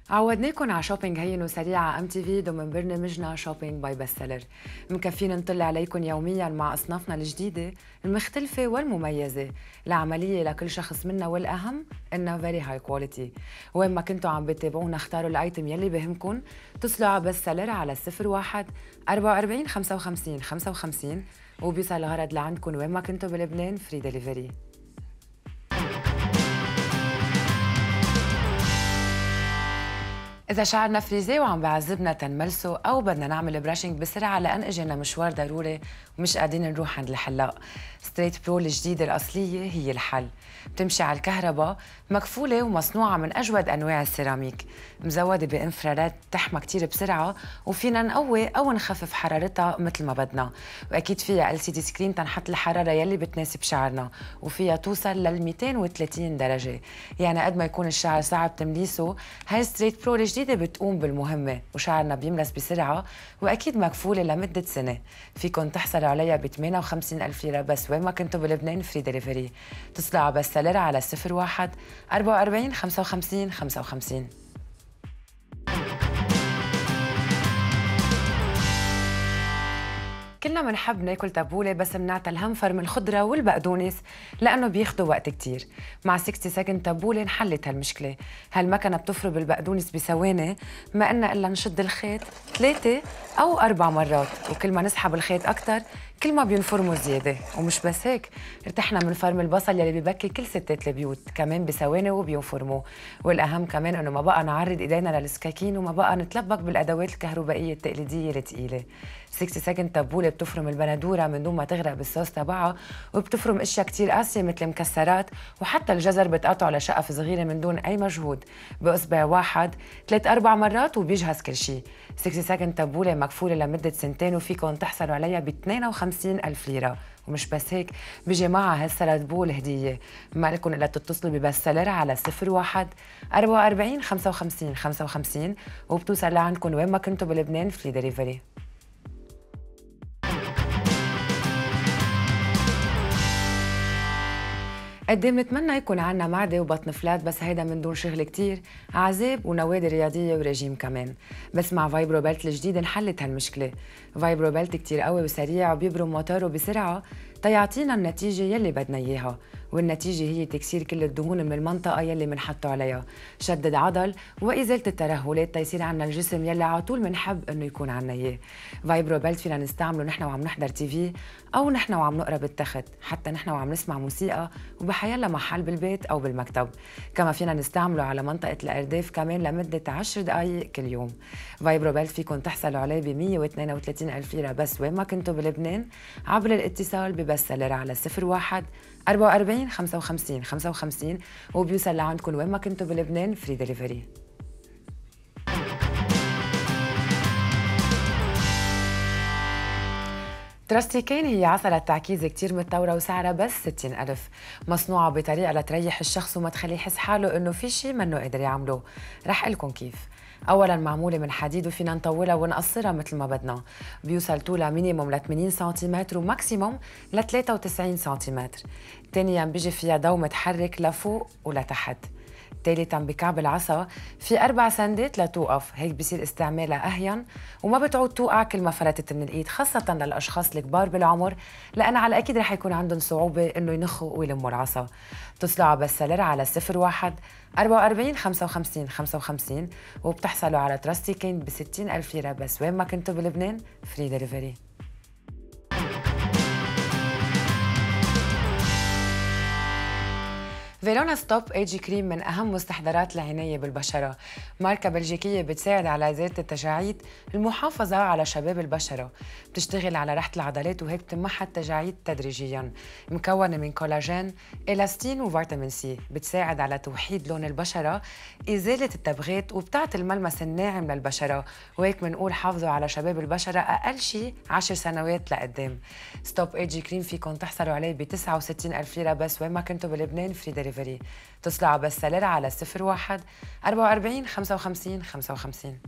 عودناكم على شوبينج هين وسريع على ام تي في ضمن برنامجنا شوبينج باي بست سيلر. مكفين نطلع عليكم يوميا مع اصنافنا الجديده المختلفه والمميزه، العمليه لكل شخص منا، والاهم انها فيري هاي كواليتي. وين ما كنتوا عم بتابعونا اختاروا الايتم يلي بهمكم، اتصلوا على بست سيلر على 01 44 55 55 وبيوصل الغرض لعندكم وين ما كنتوا بلبنان، فري دليفري. إذا شعرنا فريزي وعم بعذبنا تنملسه أو بدنا نعمل براشنج بسرعة لأن إجينا مشوار ضروري ومش قادرين نروح عند الحلاق، ستريت برو الجديدة الأصلية هي الحل. بتمشي على الكهرباء، مكفولة ومصنوعة من أجود أنواع السيراميك، مزودة بإنفرارات تحمى كتير بسرعة، وفينا نقوي أو نخفف حرارتها مثل ما بدنا، وأكيد فيها LCD سكرين تنحط الحرارة يلي بتناسب شعرنا، وفيها توصل لل 230 درجة. يعني قد ما يكون الشعر صعب تمليسه، هاي ستريت برو الجديدة بتقوم بالمهمة وشعرنا بيملس بسرعة، وأكيد مكفولة لمدة سنة. فيكن تحصلوا عليها ب 58,000 ليرة بس وين ما كنتوا بلبنان، فري دليفري. اتصلوا على بست سيلر على 01 44 55 55. كلنا منحب ناكل تبولة بس منعتل هم فرم الخضرة والبقدونس لأنه بياخدوا وقت كتير. مع 60 سكند تبولة انحلت هالمشكلة. هالمكنة بتفرم البقدونس بثواني، ما قلنا إلا نشد الخيط 3 أو 4 مرات، وكل ما نسحب الخيط أكتر كل ما بينفرموا زيادة. ومش بس هيك، ارتحنا من فرم البصل يلي ببكي كل ستات البيوت كمان بثواني وبينفرموا. والأهم كمان إنه ما بقى نعرض إيدينا للسكاكين وما بقى نتلبك بالأدوات الكهربائية التقليدية الثقيلة. 60 سكند تبولة بتفرم البندورة من دون ما تغرق بالصوص تبعها، وبتفرم اشياء كتير قاسية مثل مكسرات، وحتى الجزر بتقطعه لشقف صغيرة من دون أي مجهود بإصبع واحد 3-4 مرات وبيجهز كل شيء. 60 سكند تبولة مكفولة لمدة سنتين وفيكن تحصلوا عليها ب 52,000 ليرة. ومش بس هيك، بيجي معها هالسلاد بول هدية. ما لكم إلا تتصلوا ببست سيلر على 01 44 55 55 وبتوصل لعندكم وين ما كنتوا بلبنان، فري دليفري. قد ايه بنتمنى يكون عنا معدة وبطن فلات، بس هيدا من دون شغل كتير، عذاب ونوادي رياضية ورجيم كمان. بس مع فايبرو بيلت الجديد انحلت هالمشكلة. فايبرو بيلت كتير قوي وسريع وبيبرم موتوره بسرعة تيعطينا النتيجة يلي بدنا إياها، والنتيجة هي تكسير كل الدهون من المنطقة يلي منحطه عليها، شدد عضل وإزالة الترهلات تيصير عنا الجسم يلي على طول منحب إنه يكون عنا إياه. فايبرو بيلت فينا نستعمله نحن وعم نحضر تي في أو نحن وعم نقرا بالتخت، حتى نحن وعم نسمع موسيقى وبحيلا محل بالبيت أو بالمكتب. كما فينا نستعمله على منطقة الأرداف كمان لمدة 10 دقايق كل يوم. فايبرو بيلت فيكن تحصلوا عليه ب 132,000 ليرة بس وين ما كنتوا بلبنان، عبر الاتصال ببست سيلر على 01 44 55 55 وبيوصل لعندكم وين ما كنتوا بلبنان، فري دليفري. تراستيكين هي عسلة تعكيز كتير متطورة وسعرها بس 60,000، مصنوعة بطريقة لتريح الشخص وما تخليه يحس حاله إنه في شي منه قادر يعمله. رح قلكن كيف. أولاً معمولة من حديد وفينا نطولها ونقصرها مثل ما بدنا. بيوصل طولها مينيموم ل 80 سنتيمتر وماكسيموم ل 93 سنتيمتر. ثانياً بيجي فيها ضو متحرك لفوق ولتحت. ثالثاً بكعب العصا في 4 سندات لتوقف، هيك بصير استعمالها أهين وما بتعود توقع كل ما فلتت من الإيد، خاصة للأشخاص الكبار بالعمر لأن على أكيد رح يكون عندهم صعوبة إنه ينخوا ويلموا العصا. اتصلوا على بست سيلر على 01 44 55 55 وبتحصلوا على تراستيكين ب 60,000 ليرة بس وين ما كنتوا بلبنان، فري دليفري. فيرونا ستوب ايج كريم من اهم مستحضرات العنايه بالبشره، ماركه بلجيكيه بتساعد على ازاله التجاعيد، المحافظه على شباب البشره، بتشتغل على راحه العضلات وهيك بتمحى التجاعيد تدريجيا، مكونه من كولاجين، الاستين وفيتامين سي، بتساعد على توحيد لون البشره، ازاله التبغات وبتعطي الملمس الناعم للبشره، وهيك بنقول حافظوا على شباب البشره اقل شيء 10 سنوات لقدام. ستوب ايج كريم فيكم تحصلوا عليه ب 69,000 ليره بس وين ما كنتوا بلبنان، فري دليفري. اتصلوا على بست سيلر على 01 44 55 55.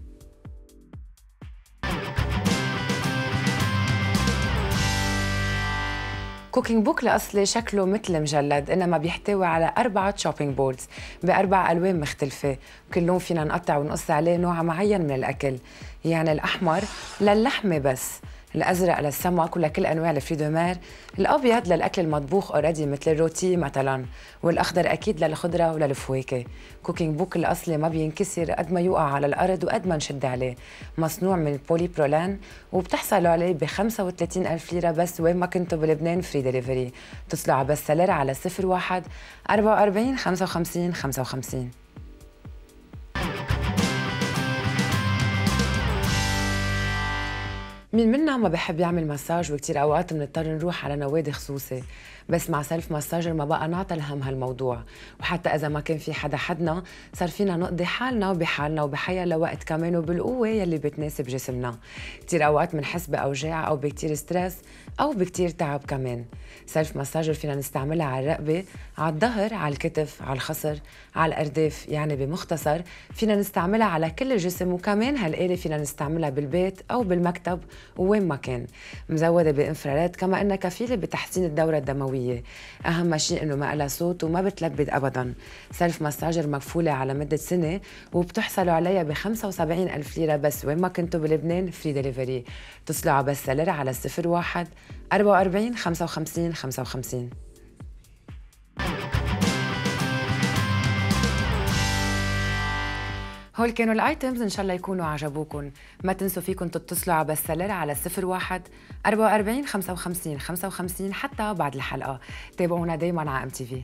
كوكينج بوك الأصلي شكله مثل مجلد، إنما بيحتوي على 4 شوبينج بوردز ب4 ألوان مختلفة، وكل لون فينا نقطع ونقص عليه نوع معين من الأكل. يعني الأحمر للحمة بس، الأزرق للسمك ولكل أنواع الفريدومير، الأبيض للأكل المطبوخ أوريدي مثل الروتي مثلا، والأخضر أكيد للخضرة وللفواكه. كوكينج بوك الأصلي ما بينكسر قد ما يوقع على الأرض وقد ما نشد عليه، مصنوع من البولي برولان، وبتحصلوا عليه ب 35,000 ليرة بس وين ما كنتوا بلبنان فري ديليفري. اتصلوا على بس سلر على 01 44 55 55. مين منا ما بحب يعمل مساج، وكتير اوقات بنضطر نروح على نوادي خصوصي، بس مع سيلف مساجر ما بقى نعطى الهم هالموضوع، وحتى اذا ما كان في حدنا صار فينا نقضي حالنا بحالنا وبحيا لوقت كمان وبالقوه يلي بتناسب جسمنا. كتير اوقات بنحس باوجاع او بكتير ستريس او بكتير تعب كمان. سيلف مساجر فينا نستعملها على الرقبه، على الظهر، على الكتف، على الخصر، على الارداف، يعني بمختصر فينا نستعملها على كل الجسم. وكمان هالآلة فينا نستعملها بالبيت او بالمكتب وين ما كان. مزوده بانفراريد، كما انها كفيله بتحسين الدوره الدمويه. اهم شيء انه ما لها صوت وما بتلبد ابدا. سيلف مساجر مكفوله على مده سنه، وبتحصلوا عليها ب 75,000 ليره بس وين ما كنتوا بلبنان فري ديليفري. اتصلوا على بس سلر على 01 44 55 55. هول كانوا الايتمز، ان شاء الله يكونوا عجبوكم. ما تنسوا فيكم تتصلوا على بس سلر على 01 44 55 55 حتى بعد الحلقه. تابعونا دايما على MTV.